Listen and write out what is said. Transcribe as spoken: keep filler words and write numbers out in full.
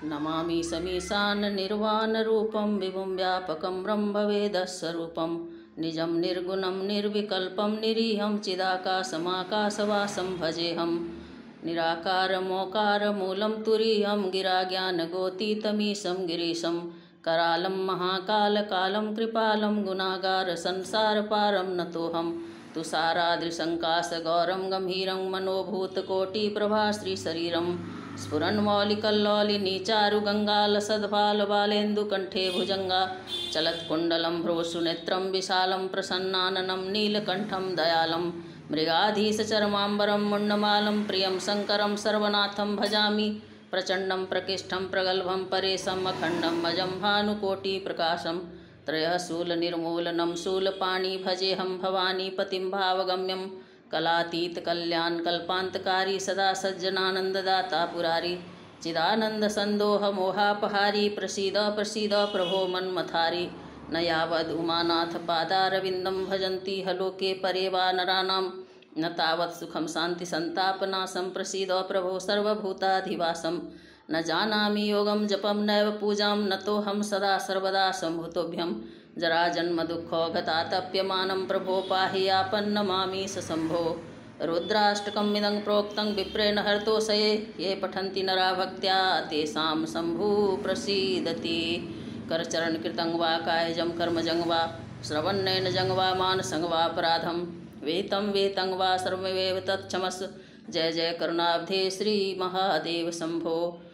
नमामि समीशाननिर्वाणरूपं विभुं व्यापकं ब्रह्मवेदस्वरूपं निजं निर्गुणं निर्विकल्पं निरीहं चिदाकाशमाकाशवासं भजेऽहं निराकारमोकारमूलं तुरीयं गिराज्ञानगोतीतमीशं गिरीशं करालं महाकालकालं कृपालं गुणागारसंसारपारं नतोऽहं तुषाराद्रिसङ्काशगौरं गम्भीरं मनोभूतकोटिप्रभाश्रीशरीरं स्फुरन्मौलिकल्लौलिनी चारुगङ्गालसद्भालबालेन्दुकण्ठे भुजङ्गा चलत्कुण्डलं भ्रूसुनेत्रं विशालं प्रसन्नाननं नीलकण्ठं दयालं मृगाधीशचर्माम्बरं मुण्डमालं प्रियं शङ्करं सर्वनाथं भजामि प्रचण्डं प्रकृष्टं प्रगल्भं परेशम् अखण्डम् अजं भानुकोटिप्रकाशं त्रयःशूलनिर्मूलनं शूलपाणि भजेऽहं भवानीपतिं भावगम्यं कलातीतकल्याणकल्पान्तकारी सदा सज्जनानन्ददाता पुरारी चिदानन्दसन्दोहमोहापहारी प्रसीद प्रसीद प्रभो मन्मथारी न यावद् उमानाथपादारविन्दं भजन्ति हलोके परे वा नराणां न तावत् सुखं शान्तिसन्तापनाशं प्रसीद प्रभो सर्वभूताधिवासं न जानामि योगं जपं नैव पूजां नतोऽहं सदा सर्वदा सम्भूतोऽभ्यं जराजन्मदुःखोगतातप्यमानं प्रभो पाहि आपन्नमामि सशम्भो रुद्राष्टकमिदं प्रोक्तं विप्रेण हर्तोषये ये पठन्ति नरा भक्त्या तेषां शम्भु प्रसीदति। करचरणकृतं वा कायजं कर्मजं वा श्रवणनयनजं वा मानसं वा अपराधं वेतं वेतं वा सर्वमेव तत्क्षमस्व। जय जय करुणाब्धे श्री महादेव शंभो।